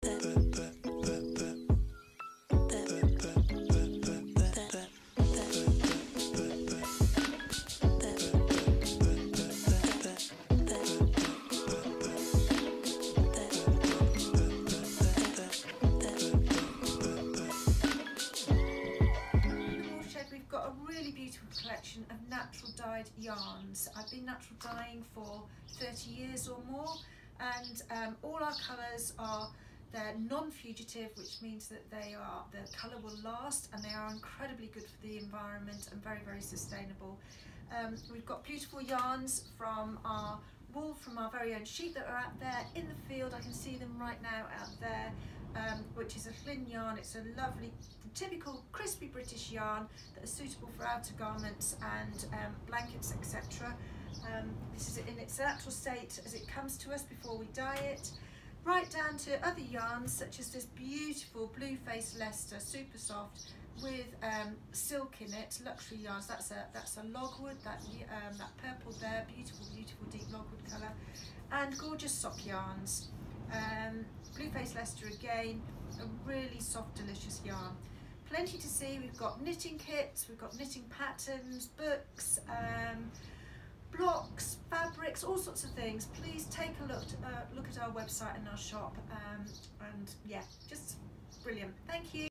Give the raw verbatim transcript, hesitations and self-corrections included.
Collection of natural dyed yarns. I've been natural dyeing for thirty years or more, and um, all our colours are they're non-fugitive, which means that they are the colour will last, and they are incredibly good for the environment and very very sustainable. Um, we've got beautiful yarns from our wool from our very own sheep that are out there in the field. I can see them right now out there, um, which is a Flynn yarn. It's a lovely typical crispy British yarn that is suitable for outer garments and um, blankets, et cetera. Um, this is in its natural state as it comes to us before we dye it, right down to other yarns such as this beautiful blue face Leicester, super soft, with um, silk in it, luxury yarns. That's a that's a logwood, that um, that purple there, beautiful beautiful deep logwood colour, and gorgeous sock yarns. Um, blue face Leicester again, a really soft delicious yarn. Plenty to see. We've got knitting kits, we've got knitting patterns, books, um, blocks, fabrics, all sorts of things. Please take a look uh, look at our website and our shop, um, and yeah, just brilliant. Thank you.